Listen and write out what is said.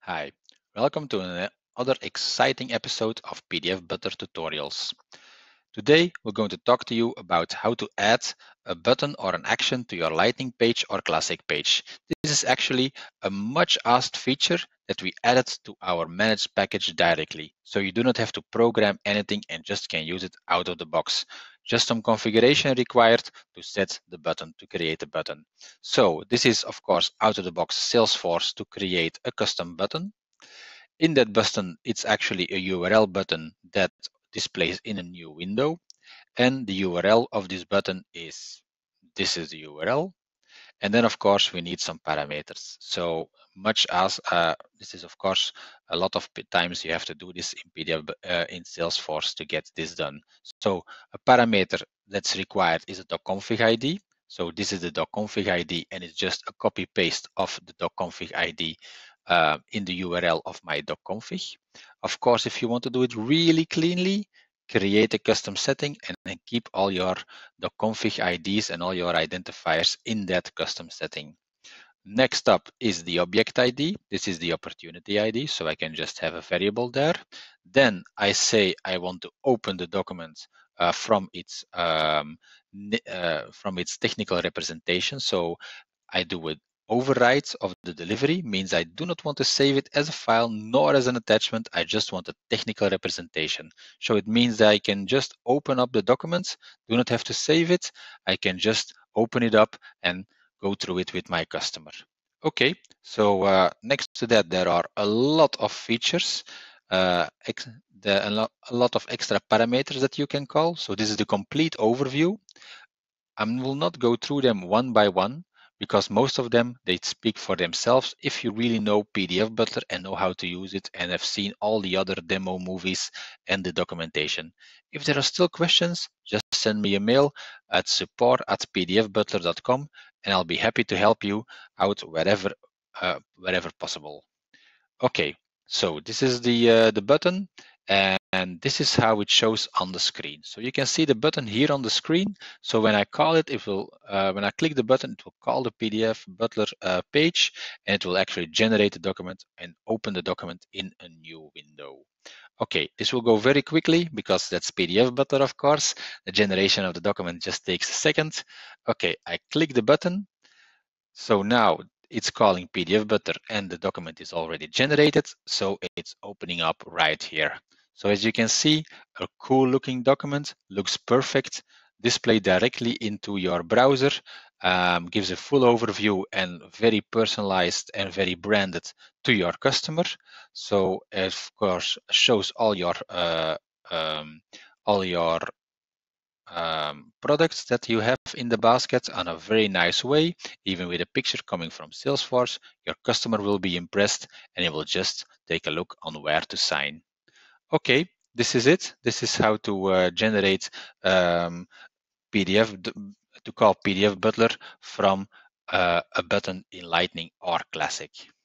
Hi, welcome to another exciting episode of PDF Butler tutorials. Today we're going to talk to you about how to add a button or an action to your Lightning page or Classic page. This is actually a much asked feature that we added to our managed package directly. So you do not have to program anything and just can use it out of the box. Just some configuration required to set the button, to create a button. So this is of course out of the box Salesforce to create a custom button. In that button, it's actually a URL button that displays in a new window. And the URL of this button is, this is the URL. And then, of course, we need some parameters. So much as this is, of course, a lot of times you have to do this in PDF in Salesforce to get this done. So a parameter that's required is a .config ID. So this is the .config ID, and it's just a copy paste of the .config ID in the URL of my .config. Of course, if you want to do it really cleanly, create a custom setting and then keep all your .config IDs and all your identifiers in that custom setting. Next up is the object ID. This is the opportunity ID, so I can just have a variable there. Then I say I want to open the document from its technical representation. So I do an override of the delivery, means I do not want to save it as a file nor as an attachment. I just want a technical representation. So it means that I can just open up the document, do not have to save it. I can just open it up and go through it with my customer. Okay, so next to that, there are a lot of features, a lot of extra parameters that you can call. So this is the complete overview. I will not go through them one by one because most of them, they speak for themselves if you really know PDF Butler and know how to use it and have seen all the other demo movies and the documentation. If there are still questions, just send me a mail at support@pdfbutler.com and I'll be happy to help you out wherever possible. Okay, so this is the button, and this is how it shows on the screen. So you can see the button here on the screen. So when I call it, it will when I click the button, it will call the PDF Butler page, and it will actually generate the document and open the document in a new window. Okay, this will go very quickly because that's PDF Butler, of course. The generation of the document just takes a second. Okay, I click the button. So now it's calling PDF Butler and the document is already generated. So it's opening up right here. So as you can see, a cool looking document, looks perfect, displayed directly into your browser, gives a full overview and very personalized and very branded to your customer. So of course shows all your products that you have in the basket on a very nice way. Even with a picture coming from Salesforce, your customer will be impressed and he will just take a look on where to sign. Okay, this is it. This is how to generate to call PDF Butler from a button in Lightning or Classic.